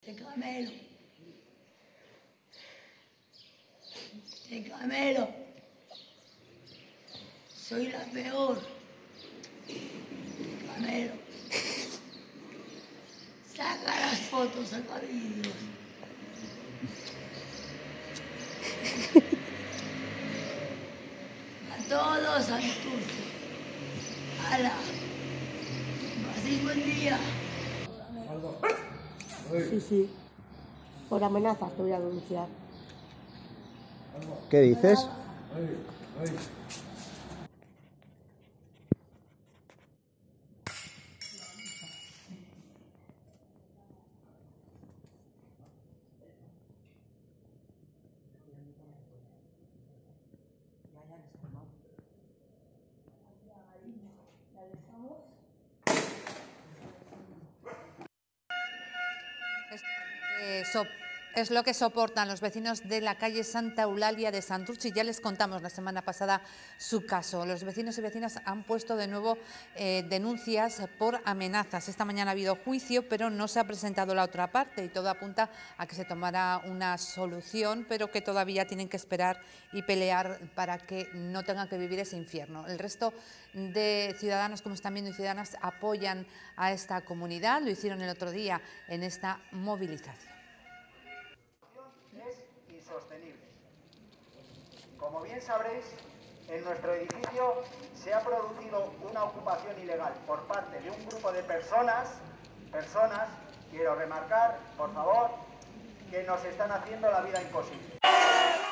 Este Camelo. Este Camelo. Soy la peor. Este Camelo. Saca las fotos, saca vídeos. A todos, Santurce. ¡Hala! Paséis buen día. Sí, sí. Por amenazas te voy a denunciar. ¿Qué dices? Es lo que soportan los vecinos de la calle Santa Eulalia de Santurce, y ya les contamos la semana pasada su caso. Los vecinos y vecinas han puesto de nuevo denuncias por amenazas. Esta mañana ha habido juicio, pero no se ha presentado la otra parte y todo apunta a que se tomará una solución, pero que todavía tienen que esperar y pelear para que no tengan que vivir ese infierno. El resto de ciudadanos, como están viendo, y ciudadanas apoyan a esta comunidad. Lo hicieron el otro día en esta movilización. Insostenible. Como bien sabréis, en nuestro edificio se ha producido una ocupación ilegal por parte de un grupo de personas, quiero remarcar, por favor, que nos están haciendo la vida imposible.